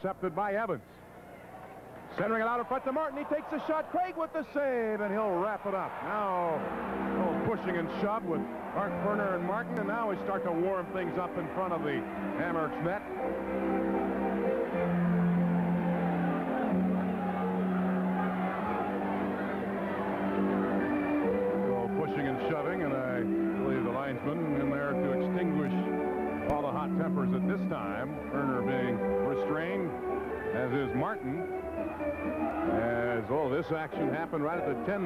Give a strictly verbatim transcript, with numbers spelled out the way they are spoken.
intercepted by Evans. Centering it out in front to Martin. He takes a shot. Craig with the save, and he'll wrap it up. Now, oh, pushing and shove with Mark Ferner and Martin, and now we start to warm things up in front of the Hammerks net. So pushing and shoving, and I believe the linesman in there to extinguish all the hot tempers at this time. Ferner being restrained, as is Martin. As, oh, this action happened right at the ten